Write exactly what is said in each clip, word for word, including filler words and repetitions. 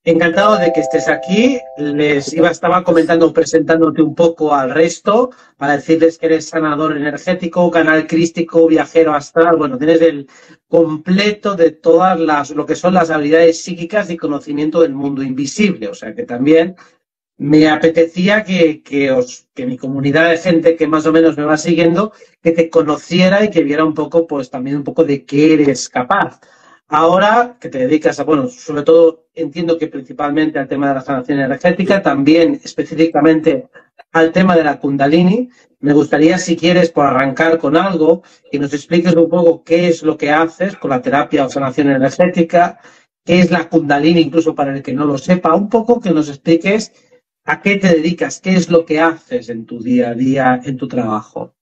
Encantado de que estés aquí. Les iba, estaba comentando, presentándote un poco al resto para decirles que eres sanador energético, canal crístico, viajero astral. Bueno, tienes el completo de todas las, lo que son las habilidades psíquicas y conocimiento del mundo invisible. O sea que también me apetecía que, que, os, que mi comunidad de gente que más o menos me va siguiendo, que te conociera y que viera un poco, pues también un poco de qué eres capaz. Ahora que te dedicas a, bueno, sobre todo entiendo que principalmente al tema de la sanación energética, también específicamente al tema de la Kundalini, me gustaría, si quieres, por arrancar con algo, que nos expliques un poco qué es lo que haces con la terapia o sanación energética, qué es la Kundalini, incluso para el que no lo sepa, un poco que nos expliques a qué te dedicas, qué es lo que haces en tu día a día, en tu trabajo.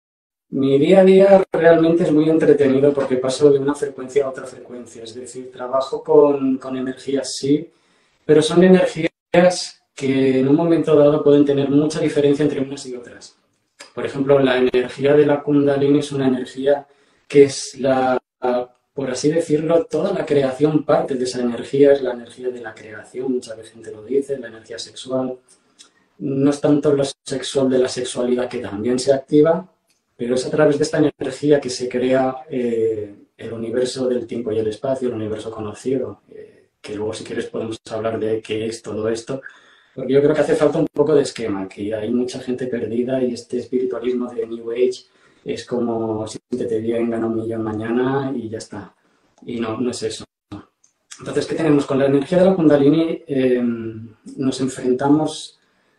Mi día a día realmente es muy entretenido porque paso de una frecuencia a otra frecuencia, es decir, trabajo con, con energías, sí, pero son energías que en un momento dado pueden tener mucha diferencia entre unas y otras. Por ejemplo, la energía de la Kundalini es una energía que es la, por así decirlo, toda la creación parte de esa energía, es la energía de la creación, mucha gente lo dice, la energía sexual. No es tanto lo sexual de la sexualidad que también se activa, pero es a través de esta energía que se crea eh, el universo del tiempo y el espacio, el universo conocido, eh, que luego si quieres podemos hablar de qué es todo esto, porque yo creo que hace falta un poco de esquema, que hay mucha gente perdida y este espiritualismo de New Age es como si te bien, gana un millón mañana y ya está. Y no, no es eso. Entonces, ¿qué tenemos? Con la energía de la Kundalini eh, nos enfrentamos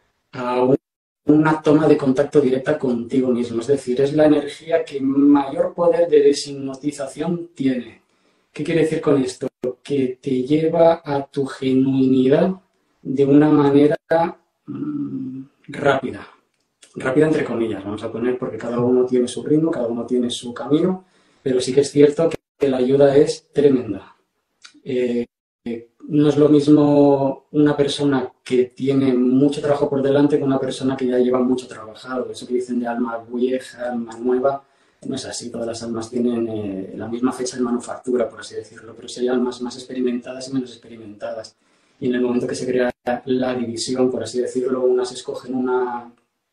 a un una toma de contacto directa contigo mismo. Es decir, es la energía que mayor poder de deshipnotización tiene. ¿Qué quiere decir con esto? Que te lleva a tu genuinidad de una manera mmm, rápida. Rápida entre comillas, vamos a poner, porque cada uno tiene su ritmo, cada uno tiene su camino, pero sí que es cierto que la ayuda es tremenda. Eh, no es lo mismo una persona que tiene mucho trabajo por delante que una persona que ya lleva mucho trabajado. Eso que dicen de alma vieja, alma nueva, no es así. Todas las almas tienen eh, la misma fecha de manufactura, por así decirlo, pero sí hay almas más experimentadas y menos experimentadas. Y en el momento que se crea la división, por así decirlo, unas escogen una,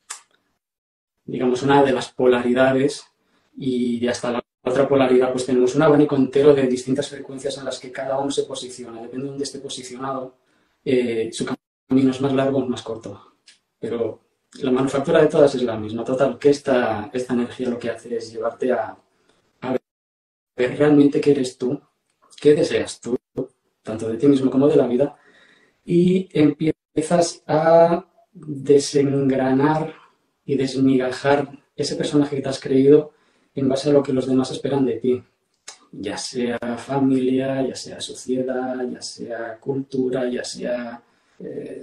digamos, una de las polaridades y hasta la otra polaridad, pues tenemos un abanico entero de distintas frecuencias en las que cada uno se posiciona. Depende de dónde esté posicionado, eh, su camino es más largo o más corto. Pero la manufactura de todas es la misma. Total, que esta, esta energía lo que hace es llevarte a, a ver realmente qué eres tú, qué deseas tú, tanto de ti mismo como de la vida, y empiezas a desengranar y desmigajar ese personaje que te has creído en base a lo que los demás esperan de ti, ya sea familia, ya sea sociedad, ya sea cultura, ya sea eh,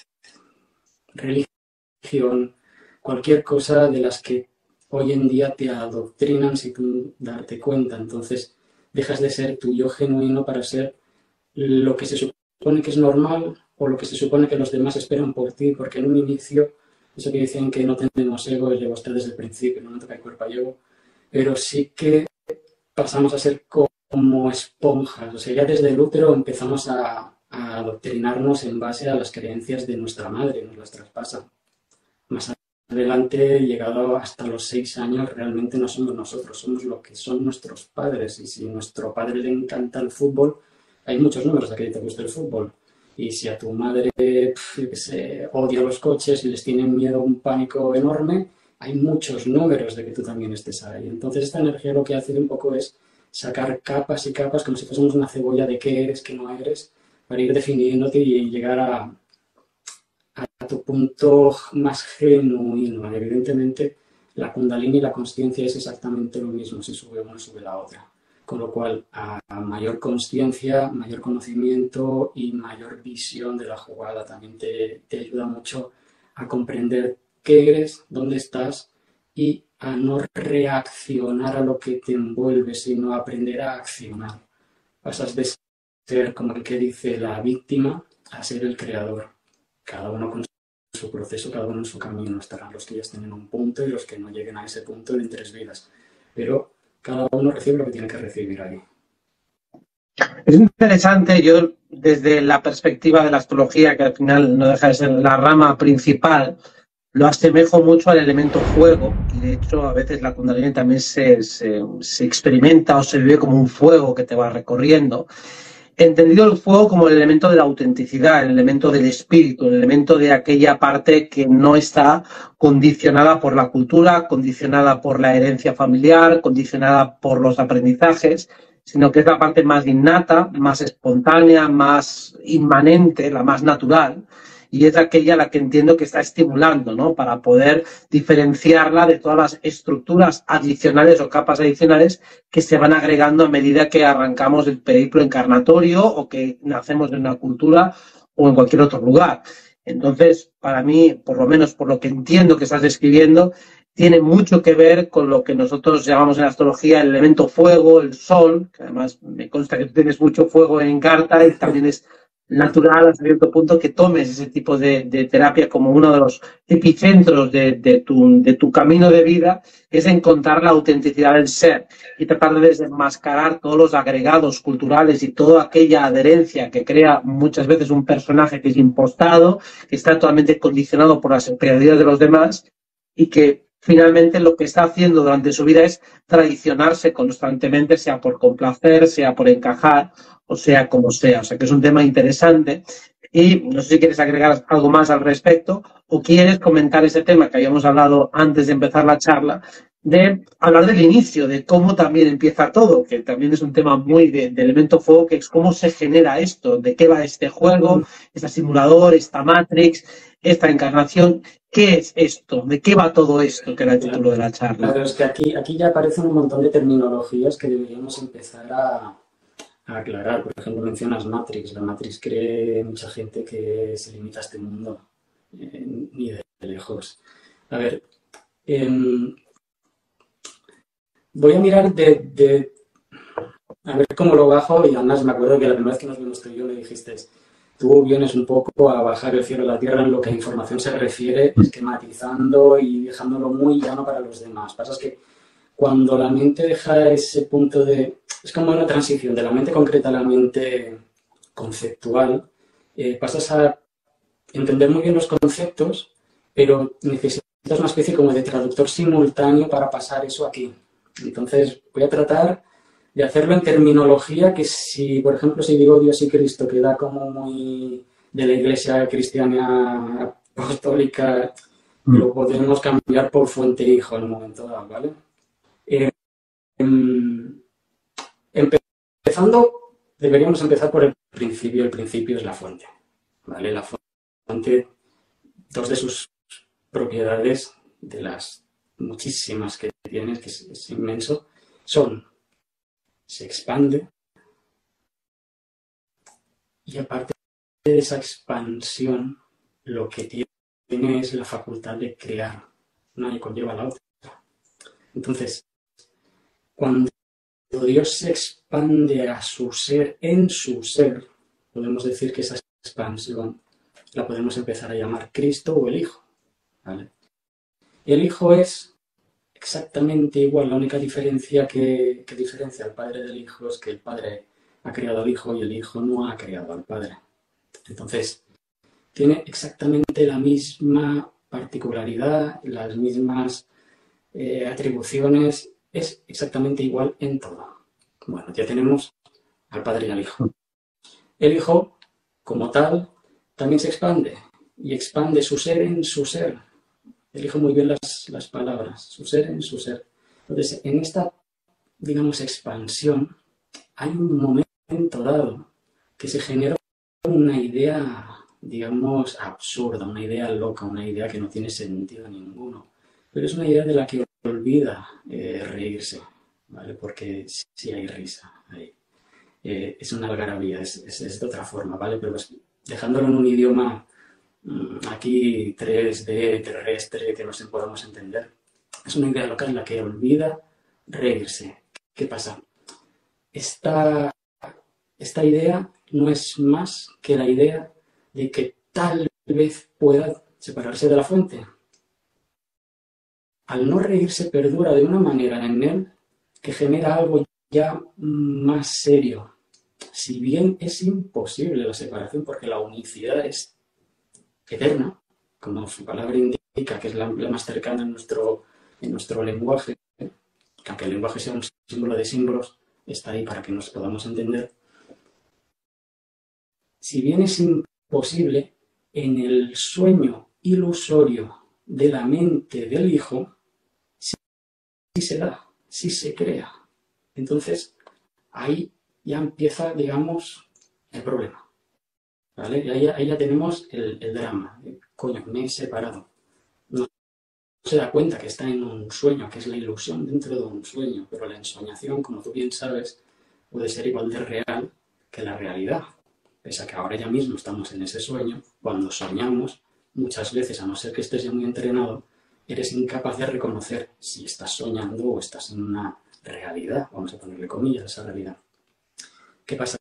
religión, cualquier cosa de las que hoy en día te adoctrinan sin tú darte cuenta. Entonces dejas de ser tu yo genuino para ser lo que se supone que es normal o lo que se supone que los demás esperan por ti, porque en un inicio, eso que dicen que no tenemos ego, llegó hasta desde el principio, no me toca el cuerpo a ego, pero sí que pasamos a ser como esponjas. O sea, ya desde el útero empezamos a, a adoctrinarnos en base a las creencias de nuestra madre, nos las traspasan. Más adelante, llegado hasta los seis años, realmente no somos nosotros, somos lo que son nuestros padres. Y si a nuestro padre le encanta el fútbol, hay muchos números de que te gusta el fútbol. Y si a tu madre, yo qué sé, odia los coches y les tiene miedo, un pánico enorme, hay muchos números de que tú también estés ahí. Entonces esta energía lo que hace un poco es sacar capas y capas como si fuésemos una cebolla de qué eres, qué no eres, para ir definiéndote y llegar a, a tu punto más genuino. Evidentemente la Kundalini y la consciencia es exactamente lo mismo, si sube una sube la otra. Con lo cual, a mayor consciencia, mayor conocimiento y mayor visión de la jugada también te, te ayuda mucho a comprender qué eres, dónde estás y a no reaccionar a lo que te envuelve, sino a aprender a accionar. Pasas de ser como el que dice la víctima a ser el creador. Cada uno con su proceso, cada uno en su camino. Estarán los que ya estén en un punto y los que no lleguen a ese punto en tres vidas. Pero cada uno recibe lo que tiene que recibir ahí. Es interesante, yo desde la perspectiva de la astrología, que al final no deja de ser la rama principal, lo asemejo mucho al elemento fuego y de hecho a veces la Kundalini también se, se, se experimenta o se vive como un fuego que te va recorriendo. Entendido el fuego como el elemento de la autenticidad, el elemento del espíritu, el elemento de aquella parte que no está condicionada por la cultura, condicionada por la herencia familiar, condicionada por los aprendizajes, sino que es la parte más innata, más espontánea, más inmanente, la más natural, y es aquella la que entiendo que está estimulando, ¿no? Para poder diferenciarla de todas las estructuras adicionales o capas adicionales que se van agregando a medida que arrancamos el periplo encarnatorio o que nacemos en una cultura o en cualquier otro lugar. Entonces, para mí, por lo menos por lo que entiendo que estás describiendo, tiene mucho que ver con lo que nosotros llamamos en astrología el elemento fuego, el sol, que además me consta que tú tienes mucho fuego en carta y también es natural hasta cierto punto que tomes ese tipo de, de terapia como uno de los epicentros de, de, tu, de tu camino de vida, es encontrar la autenticidad del ser y tratar de desenmascarar todos los agregados culturales y toda aquella adherencia que crea muchas veces un personaje que es impostado, que está totalmente condicionado por las prioridades de los demás y que finalmente lo que está haciendo durante su vida es traicionarse constantemente, sea por complacer, sea por encajar, o sea como sea. O sea que es un tema interesante y no sé si quieres agregar algo más al respecto o quieres comentar ese tema que habíamos hablado antes de empezar la charla, de hablar del inicio, de cómo también empieza todo, que también es un tema muy de, de elemento fuego, que es cómo se genera esto, de qué va este juego, este simulador, esta Matrix, esta encarnación. ¿Qué es esto? ¿De qué va todo esto? Que era el título de la charla. Claro, es que aquí, aquí ya aparecen un montón de terminologías que deberíamos empezar a, a aclarar. Por ejemplo, mencionas Matrix. La Matrix cree mucha gente que se limita a este mundo, eh, ni de lejos. A ver, eh, voy a mirar de, de, a ver cómo lo bajo, y además me acuerdo que la primera vez que nos vimos tú y yo me dijiste, tú vienes un poco a bajar el cielo a la tierra en lo que a información se refiere, esquematizando y dejándolo muy llano para los demás. Pasa es que cuando la mente deja ese punto de... Es como una transición de la mente concreta a la mente conceptual, eh, pasas a entender muy bien los conceptos, pero necesitas una especie como de traductor simultáneo para pasar eso aquí. Entonces voy a tratar de hacerlo en terminología que si, por ejemplo, si digo Dios y Cristo, queda como muy de la iglesia cristiana apostólica, mm. lo podemos cambiar por fuente hijo en un momento dado, ¿vale? Eh, empezando, deberíamos empezar por el principio. El principio es la fuente, ¿vale? La fuente, dos de sus propiedades, de las muchísimas que tiene, que es, es inmenso, son: se expande y aparte de esa expansión lo que tiene es la facultad de crear. Una conlleva a la otra. Entonces, cuando Dios se expande a su ser, en su ser, podemos decir que esa expansión la podemos empezar a llamar Cristo o el Hijo, ¿vale? Y el Hijo es exactamente igual. La única diferencia que, que diferencia al Padre del Hijo es que el Padre ha creado al Hijo y el Hijo no ha creado al Padre. Entonces, tiene exactamente la misma particularidad, las mismas eh, atribuciones, es exactamente igual en todo. Bueno, ya tenemos al Padre y al Hijo. El Hijo, como tal, también se expande y expande su ser en su ser. Elijo muy bien las, las palabras, su ser en su ser. Entonces, en esta, digamos, expansión, hay un momento dado que se genera una idea, digamos, absurda, una idea loca, una idea que no tiene sentido ninguno. Pero es una idea de la que olvida eh, reírse, ¿vale? Porque sí hay risa ahí. Eh, es una algarabía, es, es, es de otra forma, ¿vale? Pero pues, dejándolo en un idioma aquí tres D, terrestre, que no se podamos entender. Es una idea local en la que olvida reírse. ¿Qué pasa? Esta, esta idea no es más que la idea de que tal vez pueda separarse de la fuente. Al no reírse perdura de una manera en él que genera algo ya más serio. si bien es imposible la separación porque la unicidad es eterna, como su palabra indica, que es la, la más cercana en nuestro, en nuestro lenguaje, que aunque el lenguaje sea un símbolo de símbolos, está ahí para que nos podamos entender. Si bien es imposible, en el sueño ilusorio de la mente del hijo, sí, sí se da, sí se crea. Entonces, ahí ya empieza, digamos, el problema. ¿Vale? Y ahí, ahí ya tenemos el, el drama. Coño, me he separado. No se da cuenta que está en un sueño, que es la ilusión dentro de un sueño, pero la ensoñación, como tú bien sabes, puede ser igual de real que la realidad. Pese a que ahora ya mismo estamos en ese sueño, cuando soñamos, muchas veces, a no ser que estés ya muy entrenado, eres incapaz de reconocer si estás soñando o estás en una realidad, vamos a ponerle comillas a esa realidad. ¿Qué pasa?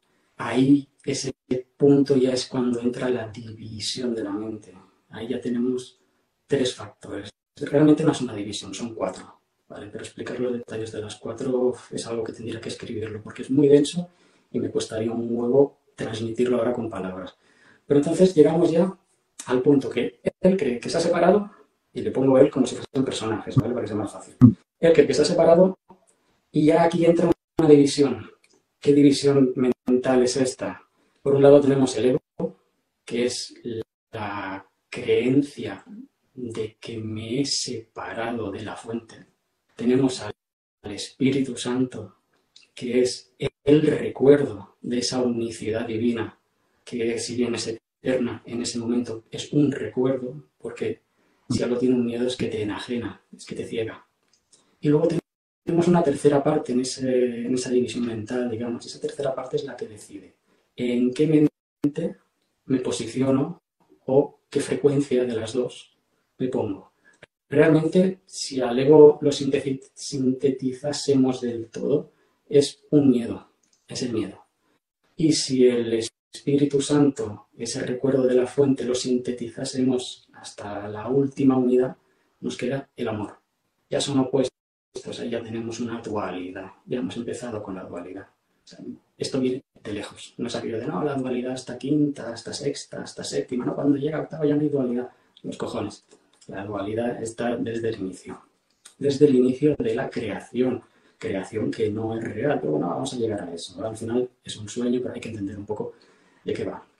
Ahí ese punto ya es cuando entra la división de la mente. Ahí ya tenemos tres factores. Realmente no es una división, son cuatro. ¿Vale? Pero explicar los detalles de las cuatro es algo que tendría que escribirlo, porque es muy denso y me costaría un huevo transmitirlo ahora con palabras. Pero entonces llegamos ya al punto que él cree que se ha separado, y le pongo él como si fuesen personajes, ¿vale? Para que sea más fácil. Él cree que se ha separado y ya aquí entra una división. ¿Qué división mental es esta? Por un lado tenemos el ego, que es la creencia de que me he separado de la fuente. Tenemos al Espíritu Santo, que es el recuerdo de esa unicidad divina, que si bien es eterna en ese momento, es un recuerdo, porque si algo tiene un miedo es que te enajena, es que te ciega. Y luego tenemos una tercera parte en, ese, en esa división mental, digamos. Esa tercera parte es la que decide en qué mente me posiciono o qué frecuencia de las dos me pongo. Realmente, si al ego lo sintetizásemos del todo, es un miedo, es el miedo. Y si el Espíritu Santo, ese recuerdo de la fuente, lo sintetizásemos hasta la última unidad, nos queda el amor. Ya son opuestos. Pues ahí ya tenemos una dualidad. Ya hemos empezado con la dualidad. O sea, esto viene de lejos. No es aquello de, no, la dualidad hasta quinta, hasta sexta, hasta séptima. No, cuando llega a octava ya no hay dualidad. Los cojones. La dualidad está desde el inicio. Desde el inicio de la creación. Creación que no es real. Pero bueno, vamos a llegar a eso. Ahora, al final es un sueño, pero hay que entender un poco de qué va.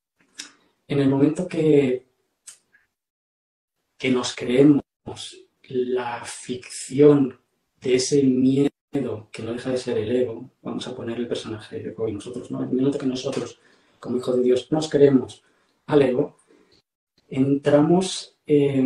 En el momento que, que nos creemos la ficción de ese miedo que no deja de ser el ego, vamos a poner el personaje de ego y nosotros, ¿no? En el momento que nosotros, como hijos de Dios, nos creemos al ego, entramos eh,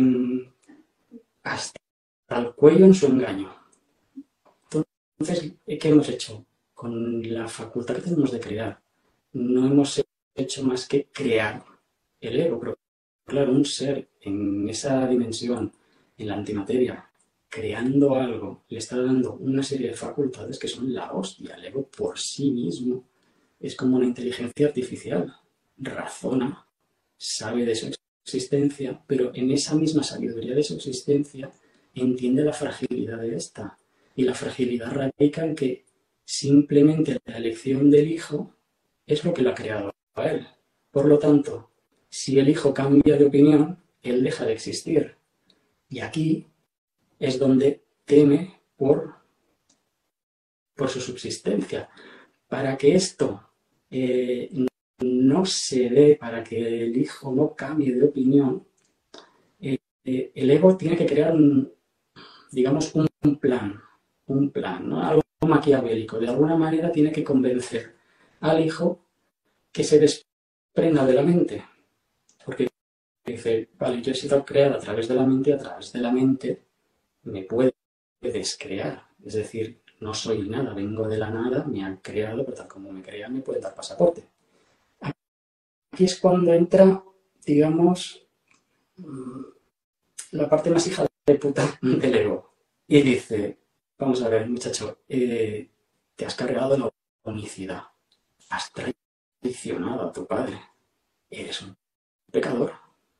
hasta el cuello en su engaño. Entonces, ¿qué hemos hecho? Con la facultad que tenemos de crear, no hemos hecho más que crear el ego, pero claro, un ser en esa dimensión, en la antimateria, creando algo, le está dando una serie de facultades que son la hostia. El ego por sí mismo es como una inteligencia artificial. Razona, sabe de su existencia, pero en esa misma sabiduría de su existencia entiende la fragilidad de esta. Y la fragilidad radica en que simplemente la elección del hijo es lo que lo ha creado a él. Por lo tanto, si el hijo cambia de opinión, él deja de existir. Y aquí es donde teme por, por su subsistencia. Para que esto eh, no se dé, para que el hijo no cambie de opinión, eh, eh, el ego tiene que crear un, digamos, un, un plan, un plan, ¿no? Algo maquiavélico. De alguna manera tiene que convencer al hijo que se desprenda de la mente. Porque dice, vale, yo he sido creado a través de la mente, a través de la mente me puedes crear. Es decir, no soy nada, vengo de la nada, me han creado, pero tal como me crean me pueden dar pasaporte. Aquí es cuando entra, digamos, la parte más hija de puta del ego. Y dice, vamos a ver, muchacho, eh, te has cargado la unicidad, has traicionado a tu padre, eres un pecador.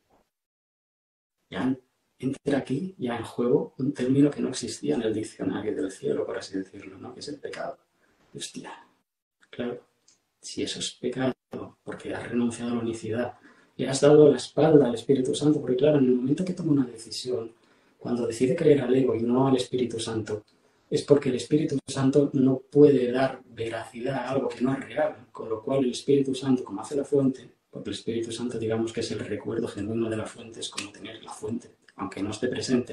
Ya entra aquí ya en juego un término que no existía en el diccionario del cielo, por así decirlo, ¿no? Que es el pecado. Hostia, claro. si eso es pecado, porque has renunciado a la unicidad, le has dado la espalda al Espíritu Santo, porque claro, en el momento que toma una decisión, cuando decide creer al ego y no al Espíritu Santo, es porque el Espíritu Santo no puede dar veracidad a algo que no es real, con lo cual el Espíritu Santo, como hace la fuente, porque el Espíritu Santo digamos que es el recuerdo genuino de la fuente, es como tener la fuente, aunque no esté presente,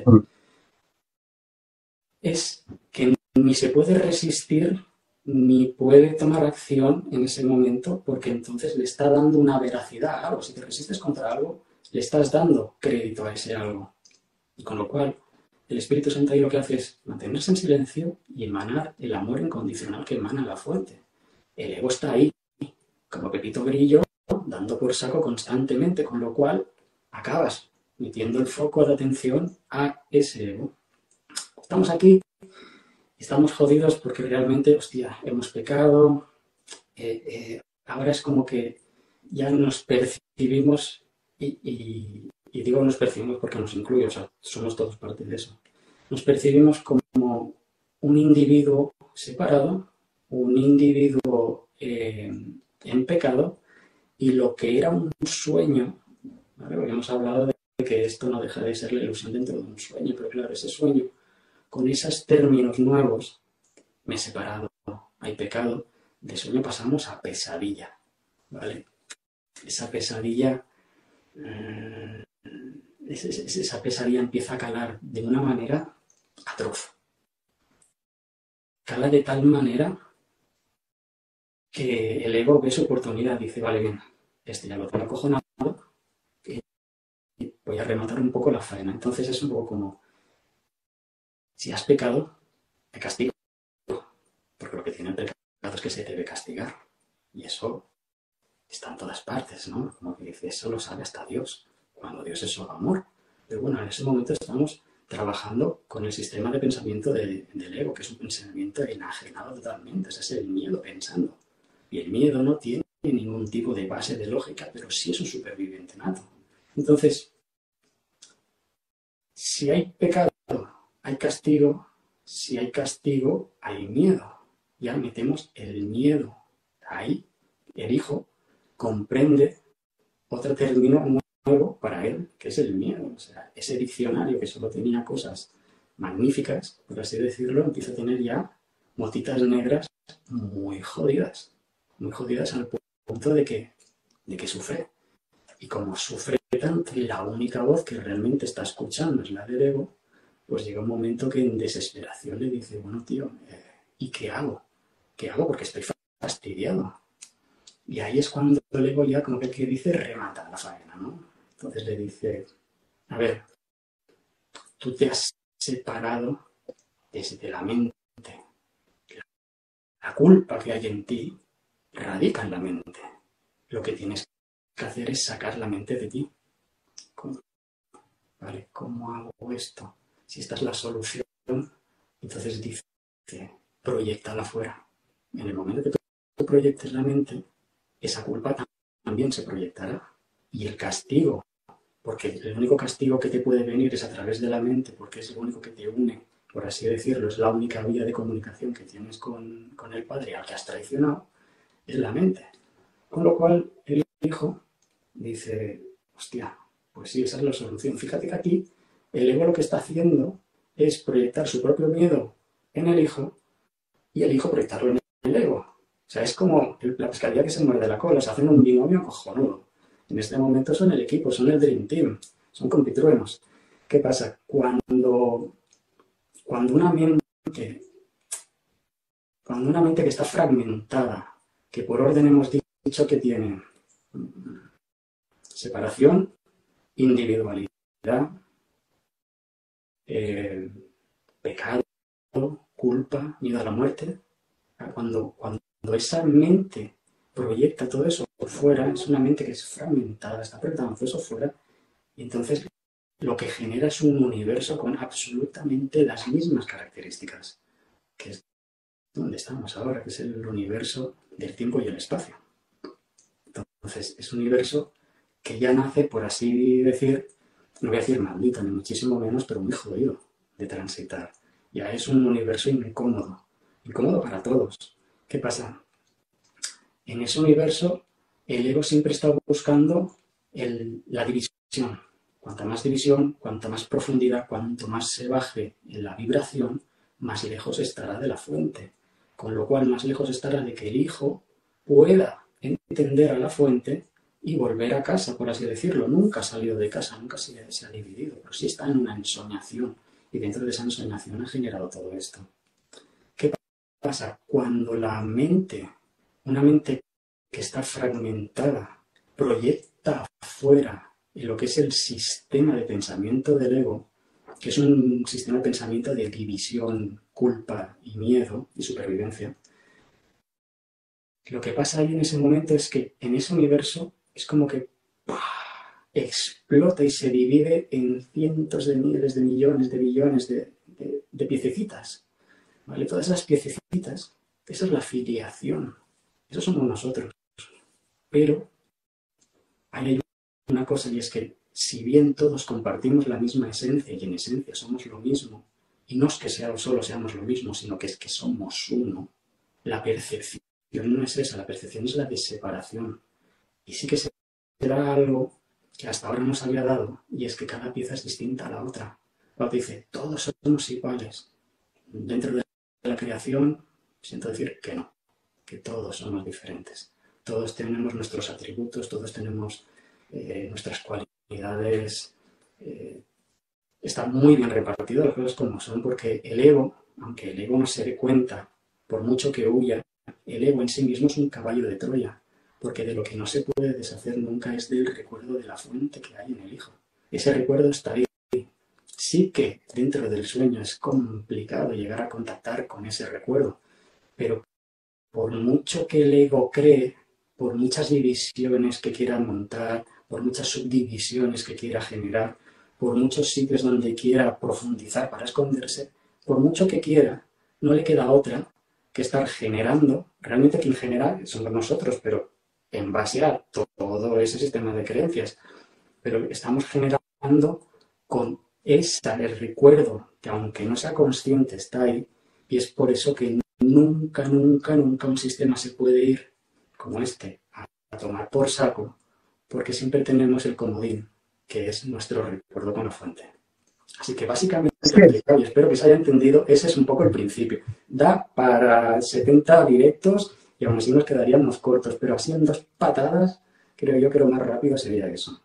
es que ni se puede resistir ni puede tomar acción en ese momento, porque entonces le está dando una veracidad a algo. Si te resistes contra algo, le estás dando crédito a ese algo. Y con lo cual, el Espíritu Santo ahí lo que hace es mantenerse en silencio y emanar el amor incondicional que emana la fuente. El ego está ahí, como Pepito Grillo, dando por saco constantemente, con lo cual acabas metiendo el foco de atención a ese ego. Estamos aquí, estamos jodidos porque realmente, hostia, hemos pecado, eh, eh, ahora es como que ya nos percibimos y, y, y digo nos percibimos porque nos incluye, o sea, somos todos parte de eso. Nos percibimos como un individuo separado, un individuo eh, en pecado, y lo que era un sueño, ¿vale? Porque hemos hablado de que esto no deja de ser la ilusión dentro de un sueño, pero claro, ese sueño, con esos términos nuevos, me he separado, hay pecado, de sueño pasamos a pesadilla, ¿vale? Esa pesadilla, eh, esa pesadilla empieza a calar de una manera atroz. Cala de tal manera que el ego ve su oportunidad, dice, vale, bien, este ya lo tengo acojonado y voy a rematar un poco la faena. Entonces es un poco como, si has pecado, te castigo, porque lo que tiene el pecado es que se debe castigar. Y eso está en todas partes, ¿no? Como que dice, eso lo sabe hasta Dios, cuando Dios es solo amor. Pero bueno, en ese momento estamos trabajando con el sistema de pensamiento de, del ego, que es un pensamiento enajenado totalmente, o sea, es el miedo pensando. Y el miedo no tiene ningún tipo de base de lógica, pero sí es un superviviente nato. Entonces, si hay pecado, hay castigo. Si hay castigo, hay miedo. Ya metemos el miedo ahí. El hijo comprende otro término nuevo para él, que es el miedo. O sea, ese diccionario que solo tenía cosas magníficas, por así decirlo, empieza a tener ya motitas negras muy jodidas. Muy jodidas al punto de que, de que sufre. Y como sufre tanto y la única voz que realmente está escuchando es la del ego, pues llega un momento que en desesperación le dice, bueno, tío, eh, ¿y qué hago? ¿Qué hago? Porque estoy fastidiado. Y ahí es cuando el ego ya como que, que dice, remata la faena, ¿no? Entonces le dice, a ver, tú te has separado desde la mente. La culpa que hay en ti radica en la mente. Lo que tienes que hacer es sacar la mente de ti. ¿Cómo? ¿Vale? ¿Cómo hago esto? Si esta es la solución, entonces dice, proyectala afuera. En el momento que tú proyectes la mente, esa culpa también se proyectará. Y el castigo, porque el único castigo que te puede venir es a través de la mente, porque es lo único que te une, por así decirlo, es la única vía de comunicación que tienes con, con el Padre al que has traicionado, es la mente. Con lo cual, el hijo dice, hostia, pues sí, esa es la solución. Fíjate que aquí el ego lo que está haciendo es proyectar su propio miedo en el hijo y el hijo proyectarlo en el ego. O sea, es como la pescadilla que se muerde la cola, se hacen un binomio cojonudo. En este momento son el equipo, son el Dream Team, son compitruenos. ¿Qué pasa? Cuando, cuando una mente, cuando una mente que está fragmentada, que por orden hemos dicho que tiene separación, individualidad, eh, pecado, culpa, miedo a la muerte. Cuando, cuando esa mente proyecta todo eso por fuera, es una mente que es fragmentada, está proyectando todo eso fuera, y entonces lo que genera es un universo con absolutamente las mismas características, que es donde estamos ahora, que es el universo del tiempo y el espacio. Entonces, es un universo que ya nace, por así decir, no voy a decir maldito, ni muchísimo menos, pero muy jodido de transitar. Ya es un universo incómodo, incómodo para todos. ¿Qué pasa? En ese universo, el ego siempre está buscando el, la división. Cuanta más división, cuanta más profundidad, cuanto más se baje en la vibración, más lejos estará de la fuente. Con lo cual, más lejos estará de que el hijo pueda entender a la fuente y volver a casa, por así decirlo. Nunca ha salido de casa, nunca se, se ha dividido, pero sí está en una ensoñación. Y dentro de esa ensoñación ha generado todo esto. ¿Qué pasa? Cuando la mente, una mente que está fragmentada, proyecta afuera en lo que es el sistema de pensamiento del ego, que es un sistema de pensamiento de división, culpa y miedo y supervivencia, lo que pasa ahí en ese momento es que en ese universo es como que ¡pah!, explota y se divide en cientos de miles de millones de billones de, de, de piececitas. ¿Vale? Todas esas piececitas, esa es la filiación. Eso somos nosotros. Pero hay una cosa, y es que si bien todos compartimos la misma esencia y en esencia somos lo mismo, y no es que sea, solo seamos lo mismo, sino que es que somos uno, la percepción no es esa, la percepción es la de separación. Y sí que se da algo que hasta ahora no se había dado, y es que cada pieza es distinta a la otra. Cuando te dice, todos somos iguales, dentro de la creación, siento decir que no, que todos somos diferentes. Todos tenemos nuestros atributos, todos tenemos eh, nuestras cualidades. Eh, está muy bien repartido las cosas como son, porque el ego, aunque el ego no se dé cuenta, por mucho que huya, el ego en sí mismo es un caballo de Troya, porque de lo que no se puede deshacer nunca es del recuerdo de la fuente que hay en el hijo. Ese recuerdo está ahí. Sí que dentro del sueño es complicado llegar a contactar con ese recuerdo, pero por mucho que el ego cree, por muchas divisiones que quiera montar, por muchas subdivisiones que quiera generar, por muchos sitios donde quiera profundizar para esconderse, por mucho que quiera, no le queda otra que estar generando. Realmente quien genera somos nosotros, pero en base a todo ese sistema de creencias. Pero estamos generando con esa, el recuerdo, que aunque no sea consciente está ahí, y es por eso que nunca, nunca, nunca un sistema se puede ir como este a, a tomar por saco, porque siempre tenemos el comodín, que es nuestro recuerdo con la fuente. Así que básicamente, Sí. y espero que se haya entendido, ese es un poco el principio. Da para setenta directos y aún así nos quedaríamos cortos, pero así en dos patadas, creo yo que lo más rápido sería eso.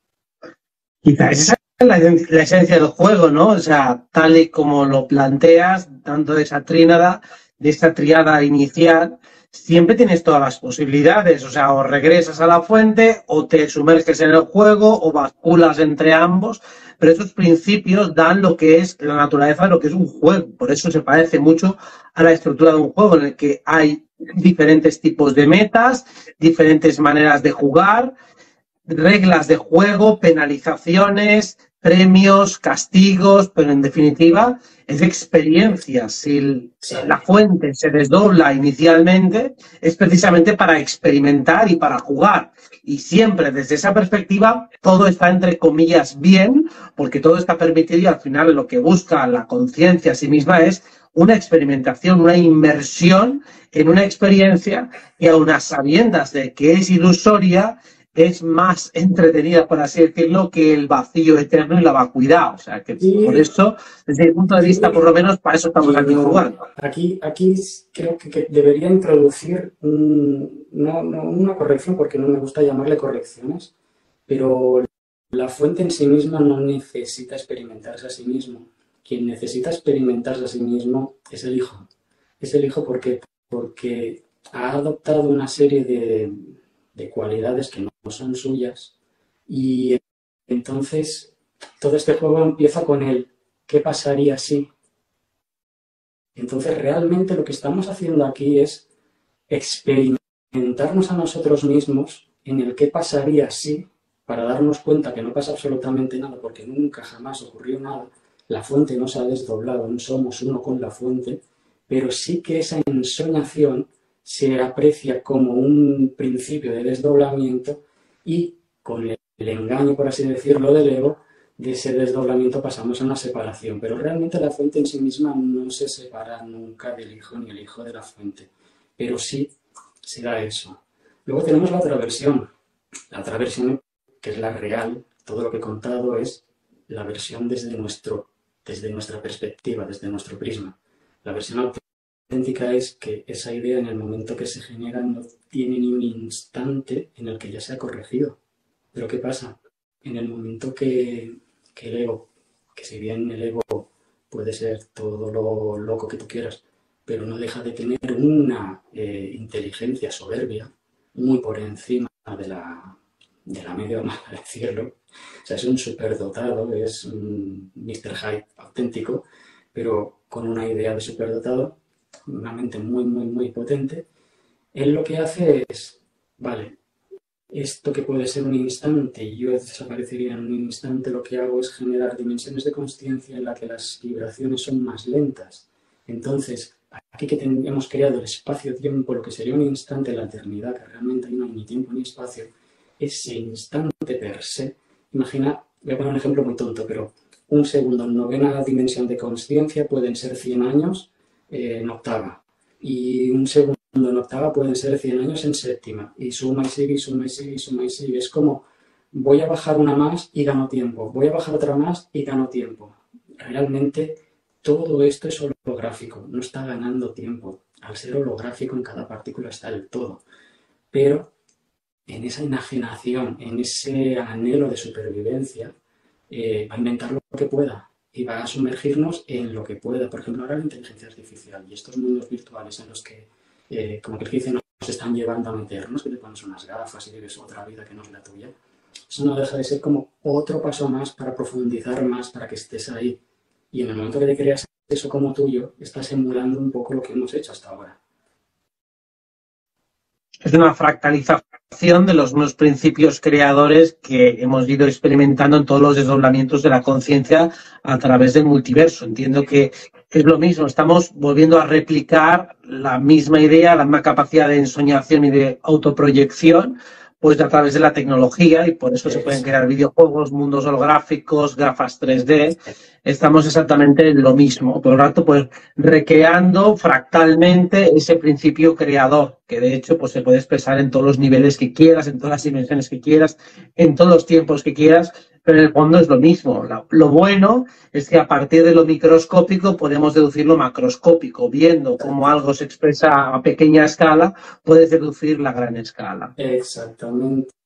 Quizás esa es la, la esencia del juego, ¿no? O sea, tal y como lo planteas, dando esa tríada, de esta triada inicial, siempre tienes todas las posibilidades. O sea, o regresas a la fuente, o te sumerges en el juego, o basculas entre ambos. Pero esos principios dan lo que es la naturaleza de lo que es un juego. Por eso se parece mucho a la estructura de un juego en el que hay diferentes tipos de metas, diferentes maneras de jugar, reglas de juego, penalizaciones, premios, castigos, pero en definitiva es experiencia. Si la fuente se desdobla inicialmente es precisamente para experimentar y para jugar. Y siempre desde esa perspectiva todo está entre comillas bien, porque todo está permitido y al final lo que busca la conciencia a sí misma es una experimentación, una inmersión en una experiencia que aun a sabiendas de que es ilusoria, es más entretenida, por así decirlo, que el vacío eterno y la vacuidad. O sea, que sí, por eso, desde mi punto de vista, sí, por lo menos, para eso estamos aquí jugando. Aquí, aquí creo que, que debería introducir un, no, no una corrección, porque no me gusta llamarle correcciones, pero la fuente en sí misma no necesita experimentarse a sí mismo. Quien necesita experimentarse a sí mismo es el hijo. Es el hijo porque, porque ha adoptado una serie de, de cualidades que no son suyas, y entonces todo este juego empieza con el ¿qué pasaría si? Entonces realmente lo que estamos haciendo aquí es experimentarnos a nosotros mismos en el qué pasaría si, para darnos cuenta que no pasa absolutamente nada, porque nunca jamás ocurrió nada, la fuente no se ha desdoblado, no somos uno con la fuente, pero sí que esa ensoñación se aprecia como un principio de desdoblamiento, y con el engaño, por así decirlo, del ego, de ese desdoblamiento pasamos a una separación. Pero realmente la fuente en sí misma no se separa nunca del hijo ni el hijo de la fuente. Pero sí se da eso. Luego tenemos la otra versión. La otra versión, que es la real, todo lo que he contado es la versión desde, nuestro, desde nuestra perspectiva, desde nuestro prisma. La versión auténtica es que esa idea en el momento que se genera no tiene ni un instante en el que ya se ha corregido. Pero ¿qué pasa? En el momento que, que el ego, que si bien el ego puede ser todo lo loco que tú quieras, pero no deja de tener una eh, inteligencia soberbia muy por encima de la, de la media, vamos a decirlo. O sea, es un superdotado, es un míster Hyde auténtico, pero con una idea de superdotado, una mente muy, muy, muy potente. Él lo que hace es, vale, esto que puede ser un instante y yo desaparecería en un instante, lo que hago es generar dimensiones de consciencia en las que las vibraciones son más lentas. Entonces, aquí que hemos creado el espacio-tiempo, lo que sería un instante en la eternidad, que realmente ahí no hay ni tiempo ni espacio, ese instante per se, imagina, voy a poner un ejemplo muy tonto, pero un segundo en novena dimensión de consciencia pueden ser cien años eh, en octava, y un segundo en octava pueden ser cien años en séptima, y suma y sigue, y suma y sigue, y suma y sigue. Es como, voy a bajar una más y gano tiempo, voy a bajar otra más y gano tiempo. Realmente todo esto es holográfico, no está ganando tiempo. Al ser holográfico en cada partícula está el todo. Pero en esa enajenación, en ese anhelo de supervivencia, eh, va a inventar lo que pueda y va a sumergirnos en lo que pueda. Por ejemplo, ahora la inteligencia artificial y estos mundos virtuales en los que, eh, como que dice, nos están llevando a meternos, que te pones unas gafas y vives otra vida que no es la tuya. Eso no deja de ser como otro paso más para profundizar más, para que estés ahí. Y en el momento que te creas eso como tuyo, estás emulando un poco lo que hemos hecho hasta ahora. Es una fractalización de los mismos principios creadores que hemos ido experimentando en todos los desdoblamientos de la conciencia a través del multiverso. Entiendo que es lo mismo, estamos volviendo a replicar la misma idea, la misma capacidad de ensoñación y de autoproyección, pues a través de la tecnología, y por eso se pueden crear videojuegos, mundos holográficos, gafas tres D. Estamos exactamente en lo mismo, por lo tanto, pues recreando fractalmente ese principio creador, que de hecho pues se puede expresar en todos los niveles que quieras, en todas las dimensiones que quieras, en todos los tiempos que quieras, pero en el fondo es lo mismo. Lo bueno es que a partir de lo microscópico podemos deducir lo macroscópico. Viendo cómo algo se expresa a pequeña escala, puedes deducir la gran escala. Exactamente.